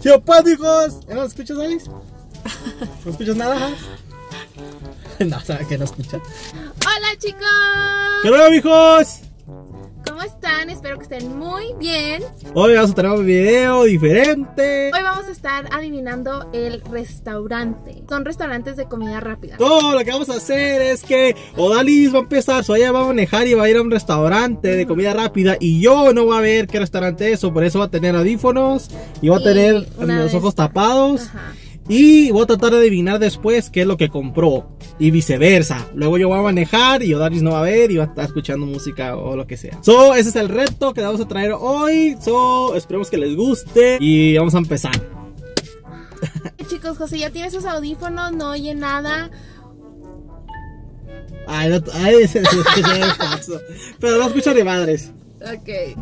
¡Tío Páticos! ¿No escuchas, Alice? ¿No escuchas nada? No, sabe que no escucha. Hola, chicos. ¿Qué tal, mijos? ¿Cómo están? Espero que estén muy bien. Hoy vamos a tener un video diferente. Hoy vamos a estar adivinando el restaurante. Son restaurantes de comida rápida. Todo lo que vamos a hacer es que Odalis va a empezar, ella va a manejar y va a ir a un restaurante de comida rápida. Y yo no voy a ver qué restaurante es, o por eso va a tener audífonos y va a tener los ojos tapados. Ajá. Y voy a tratar de adivinar después qué es lo que compró. Y viceversa. Luego yo voy a manejar y Odalis no va a ver y va a estar escuchando música o lo que sea. Ese es el reto que vamos a traer hoy. Esperemos que les guste. Y vamos a empezar. Chicos, José ya tiene sus audífonos, no oye nada. Ay, no, ay, se escucha el falso. Pero no escucha ni madres. Ok.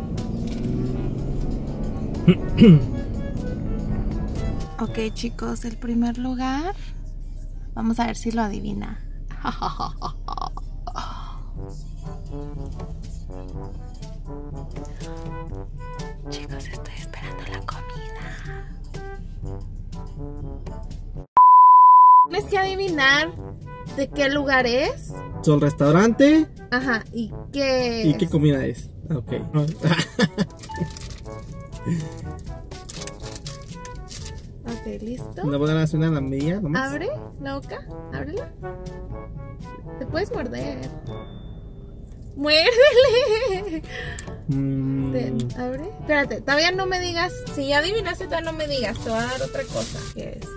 Ok, chicos, el primer lugar. Vamos a ver si lo adivina. Chicos, estoy esperando la comida. Tienes que adivinar de qué lugar es. ¿El restaurante? Ajá, ¿y qué? ¿Y qué comida es? Ok. Ok, listo. ¿No pueden hacer una lambilla nomás? Abre la boca, ábrela. Te puedes morder. ¡Muérdele! Ven, abre. Espérate, todavía no me digas. Si ya adivinaste, todavía no me digas. Te voy a dar otra cosa. ¿Qué es?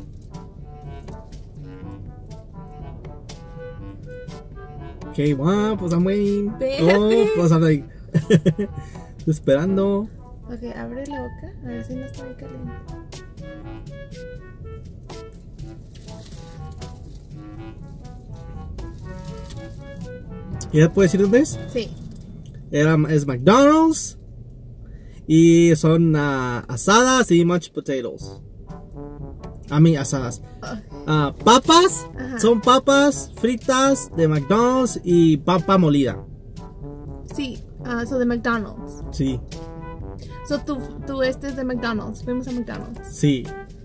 Ok, wow, pues I'm waiting. Espérate. Oh, pues I'm like estoy esperando. Ok, abre la boca. A ver si no está muy caliente. ¿Ya puedes decir dónde es? Sí. Es McDonald's. Y son asadas y mashed potatoes. A mí, asadas. Papas. Ajá. Son papas fritas de McDonald's y papa molida. Sí, so de McDonald's. Sí, So tú es de McDonald's. Fuimos a McDonald's. sí.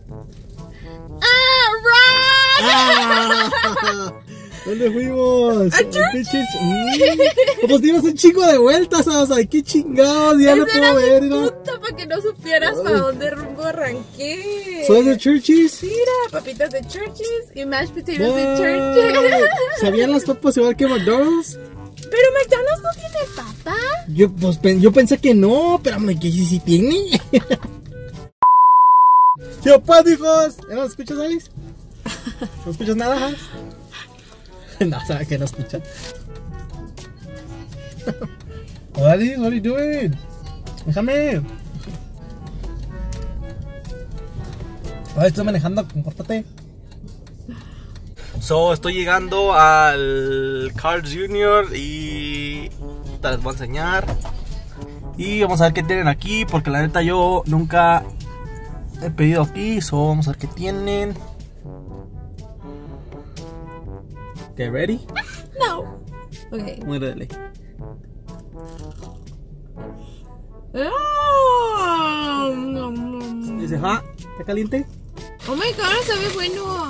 ¡Ah, ¿Dónde fuimos? ¡A Churchill! Pues dimos un chico de vueltas, o sea, qué chingados, ya no Ese puedo era ver, mi ¿no? punto para que no supieras para dónde rumbo arranqué. ¿Son de Churchies? Mira, papitas de Churchies y mashed potatoes de Wow. Churchies. ¿Sabían las papas igual que McDonald's? Pero McDonald's no tiene papa. Yo pensé que no, pero que sí tiene. ¡Tío Páticos! ¿No escuchas, Alice? ¿No escuchas nada? No, sabe que no escucha. Alice, what are you doing? Déjame. Ay, estoy manejando, compórtate. Estoy llegando al Carl's Jr. y te les voy a enseñar. Y vamos a ver qué tienen aquí, porque la neta yo nunca he pedido aquí. Vamos a ver qué tienen. Okay, ready? No. Ok. Muérdele. Dice, ¿está caliente? Oh my god, sabe bueno.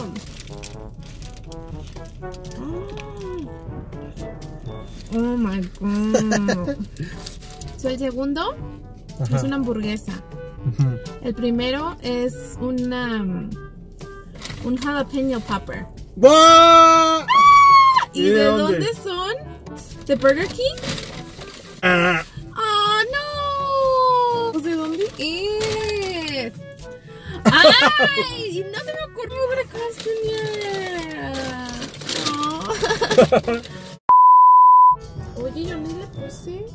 Oh my god. So, el segundo es una hamburguesa. El primero es un jalapeno pepper. ¡Bah! ¿Y de dónde son? ¿De Burger King? ¡Oh, no! Pues, ¿de dónde es? ¡Ay! Y no se me ocurrió otra cosa. No. Oye, yo ni le puse.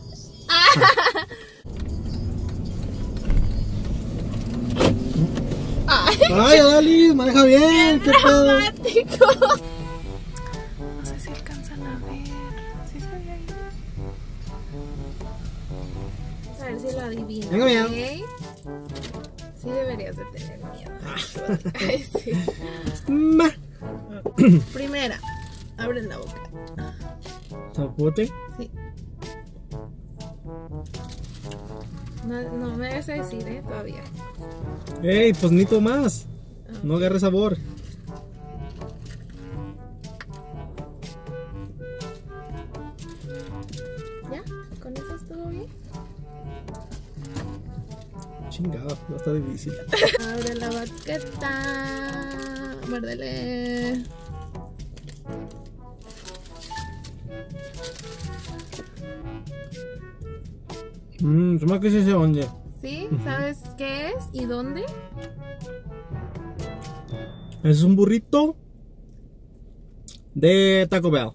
¡Ay, Alice! ¡Maneja bien! ¡Qué pedo! Dramático. No sé si alcanzan a ver. ¿Sí se ve ahí? A ver si lo adivinan. Tengo miedo. ¿Okay? Sí deberías de tener miedo. Ay, sí. Primera, abre la boca. ¿Zapote? Sí. No me vas a decir, todavía. Ey, pues necesito más. No agarre sabor. ¿Ya? ¿Con eso estuvo bien? Chingado, no está difícil. Abre la baqueta. Muérdele. Se me que sí se oye. ¿Sí? ¿Sabes qué es y dónde? Es un burrito de Taco Bell.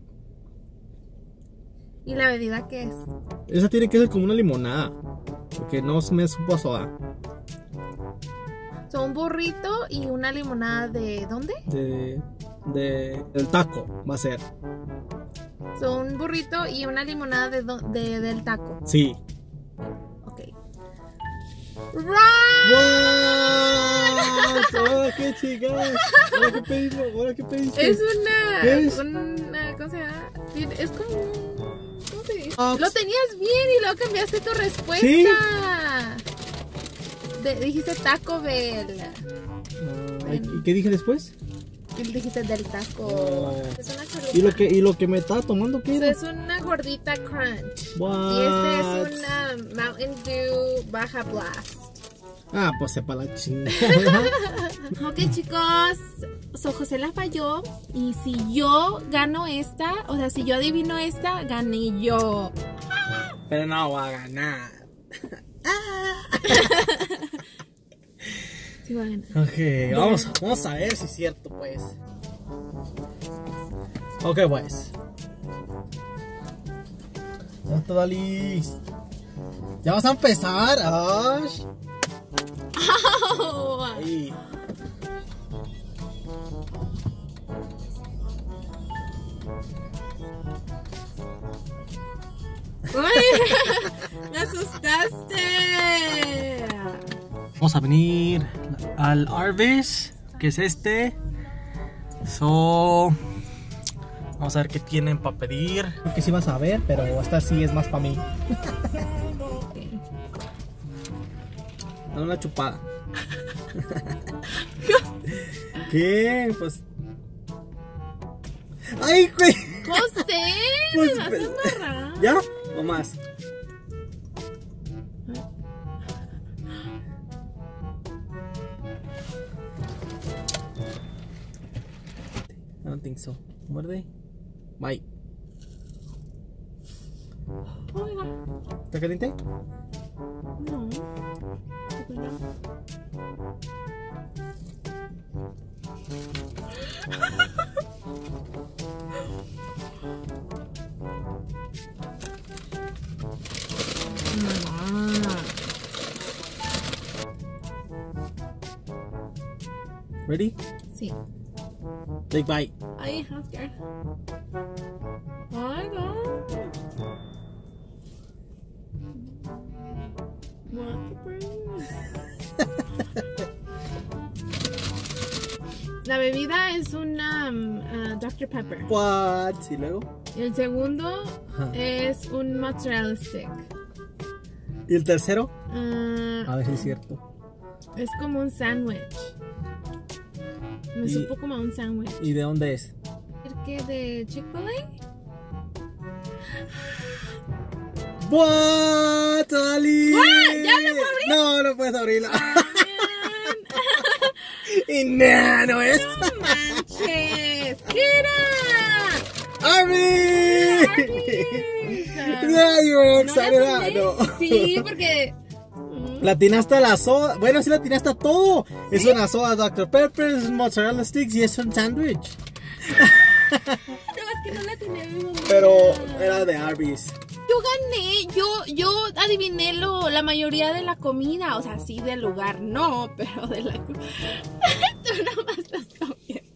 ¿Y la bebida qué es? Esa tiene que ser como una limonada, porque no me supo a soda. Son un burrito y una limonada de ¿dónde? Del taco va a ser. Son un burrito y una limonada del taco. Sí. Ok. ¡Wow! ¡Ahora qué chicas! ¿Ahora qué pedimos? ¿Ahora qué pediste? Es una... ¿Qué es? ¿Cómo se llama? Es como... ¿Cómo se dice? Ox. Lo tenías bien y luego cambiaste tu respuesta. ¿Sí? Dijiste Taco Bell. ¿Y qué dije después? Dijiste del taco. Oh. Es una chalupa. ¿Y lo que me estaba tomando qué era? Es una gordita crunch. What? Y este es una Mountain Dew Baja Blast. Ah, pues sepa la chingada. Ok, chicos, José la falló. Y si yo gano esta, o sea, si yo adivino esta, gané yo. Pero no voy a ganar. Sí, voy a ganar. Ok, vamos a ver si es cierto, pues. Ok, pues. Ya está listo. Ya vamos a empezar. Ash. Ahí. ¡Me asustaste! Vamos a venir al Arby's, que es este. Vamos a ver qué tienen para pedir. Creo que sí vas a ver, pero esta sí es más para mí. Dale una chupada. ¿Qué? Pues. ¡Ay, güey! ¡José! Pues, ¡Me vas a amarrar! ¿Ya? ¿O más? I don't think so. Muerde. Bye. Oh my God. ¿Está caliente? No. Ready? Sí. Big bite. Ay, I'm scared. Oh my God. What the brain? La bebida es una Dr. Pepper. What? ¿Y luego? Y el segundo Ajá. es un mozzarella stick. ¿Y el tercero? Ah, A ver si es cierto. es como un sándwich. Me Y- supo como a un sándwich. ¿Y de dónde es? ¿Qué de Chick-fil-A? What? Ali. ¿Ya lo puedo abrir? No, no puedes abrirla. Man, Y nada, no es. no manches. ¿Qué era? ¡Arby! Arby's. Yeah, you were ¿No excited, la atiné? no. Sí, porque... La atinaste a la soda. Bueno, sí la atinaste a todo. Es una soda Dr. Pepper, es mozzarella sticks y es un sándwich. No, es que no la tenía mi mamá. Pero era de Arby's. Yo gané, yo adiviné la mayoría de la comida, o sea, sí del lugar, no, pero de la Tú nomás estás comiendo.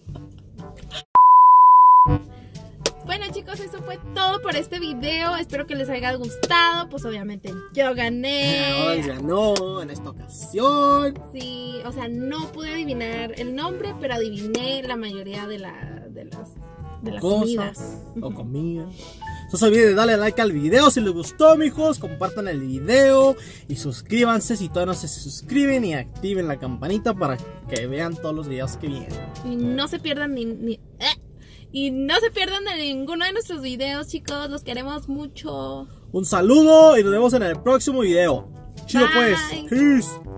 Bueno, chicos, eso fue todo por este video. Espero que les haya gustado. Pues obviamente yo gané. Hoy ganó en esta ocasión. Sí, o sea, no pude adivinar el nombre, pero adiviné la mayoría de las comidas. Cosas o comida. No se olviden de darle like al video si les gustó, mijos. Compartan el video y suscríbanse si todavía no se suscriben, y activen la campanita para que vean todos los videos que vienen. Y no se pierdan y no se pierdan de ninguno de nuestros videos, chicos. Los queremos mucho. Un saludo y nos vemos en el próximo video. Chido pues. Bye. Peace.